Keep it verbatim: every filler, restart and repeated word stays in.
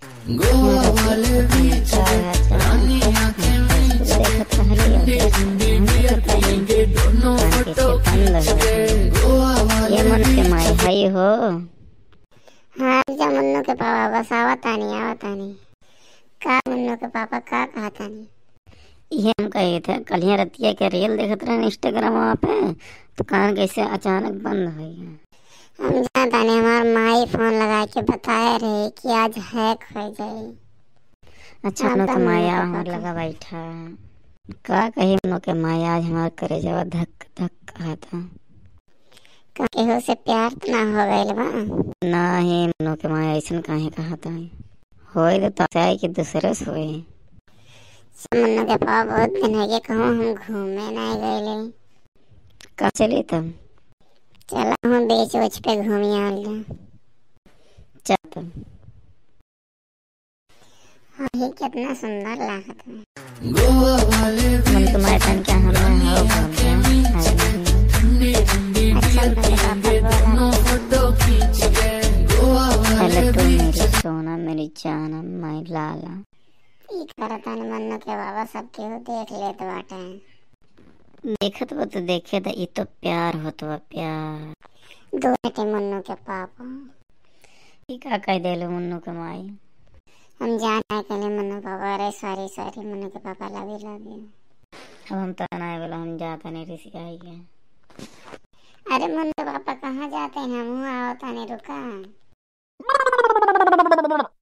गोवा वाले बीच पे रानी आंखें मीच के ठंडे ठंडे बियर पिएंगे दोनों फोटो खींच के गोवा वाले ये मन के माई भाई हो। हाँ जा मुन्नू के पापा बस आवता नहीं आवता नहीं। का मुन्नू के पापा का कहता नहीं। ये हम कहे थे कल यहाँ रतिया के रील देखते रहे इंस्टाग्राम वहाँ पे, तो कान कैसे अचानक बंद हो गया। हम जानता नहीं, हमार माई फोन लगा के बताए रहे कि आज हैक हो जाए। अच्छा उनो के माया हमारे लगा बैठा का कही उनो के माया आज हमारे करे जवा धक धक कहा था। केहू से प्यार तो ना हो गइल बा। नहीं उनो के माया ऐसा काहे कहा था। होए तो चाहे कि दूसरे से होए। मुन्नू के पापा बहुत दिन है कहूँ हम घूमे नहीं गए। का चली तब चला हम बीच उच पे घूमी आल चल तब। ये कितना सुंदर लागत है। गोवा वाले मन तो मैं तन क्या हम हो ठंडे ठंडे बियर पिएंगे दोनों फोटो खींच के गोवा वाले पहले तो मेरी सोना मेरी जाना मैं लाला ई करता ने मन्नू के बाबा सब केहू देख लेत बाटे। देखत बा तो देखे था ये तो प्यार होत बा प्यार। दो बेटे मुन्नू के पापा ई का कह देलो मुन्नू के माई। हम जाने के लिए मुन्नू पापा अरे सॉरी सॉरी मुन्नू के पापा लव यू लव यू। अब हम तो ना बोला हम जाता नहीं ऋषि आई है। अरे मुन्नू पापा कहाँ जाते हैं, हम आवता नहीं रुका।